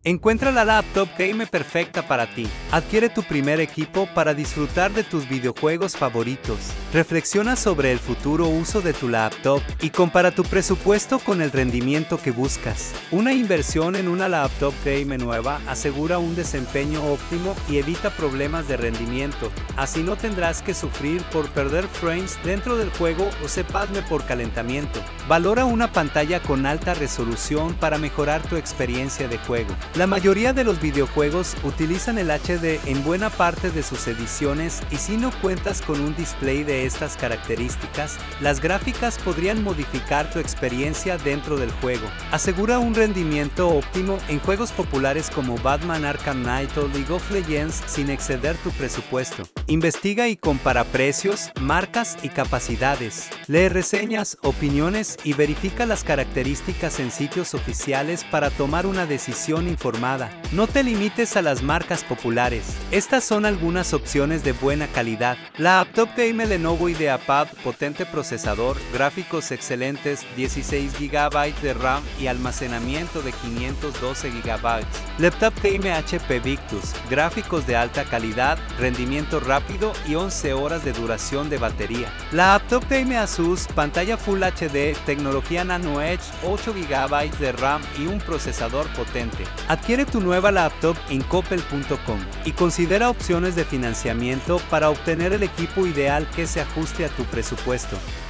Encuentra la laptop gamer perfecta para ti. Adquiere tu primer equipo para disfrutar de tus videojuegos favoritos. Reflexiona sobre el futuro uso de tu laptop y compara tu presupuesto con el rendimiento que buscas. Una inversión en una laptop gamer nueva asegura un desempeño óptimo y evita problemas de rendimiento. Así no tendrás que sufrir por perder frames dentro del juego o separarme por calentamiento. Valora una pantalla con alta resolución para mejorar tu experiencia de juego. La mayoría de los videojuegos utilizan el HD en buena parte de sus ediciones y si no cuentas con un display de estas características, las gráficas podrían modificar tu experiencia dentro del juego. Asegura un rendimiento óptimo en juegos populares como Batman Arkham Knight o League of Legends sin exceder tu presupuesto. Investiga y compara precios, marcas y capacidades. Lee reseñas, opiniones y verifica las características en sitios oficiales para tomar una decisión informada. No te limites a las marcas populares. Estas son algunas opciones de buena calidad. La laptop gamer Lenovo IdeaPad, potente procesador, gráficos excelentes, 16 GB de RAM y almacenamiento de 512 GB. Laptop gamer HP Victus, gráficos de alta calidad, rendimiento rápido y 11 horas de duración de batería. La laptop gamer Asus, pantalla Full HD, tecnología Nano Edge, 8 GB de RAM y un procesador potente. Adquiere tu nueva laptop en coppel.com y considera opciones de financiamiento para obtener el equipo ideal que se ajuste a tu presupuesto.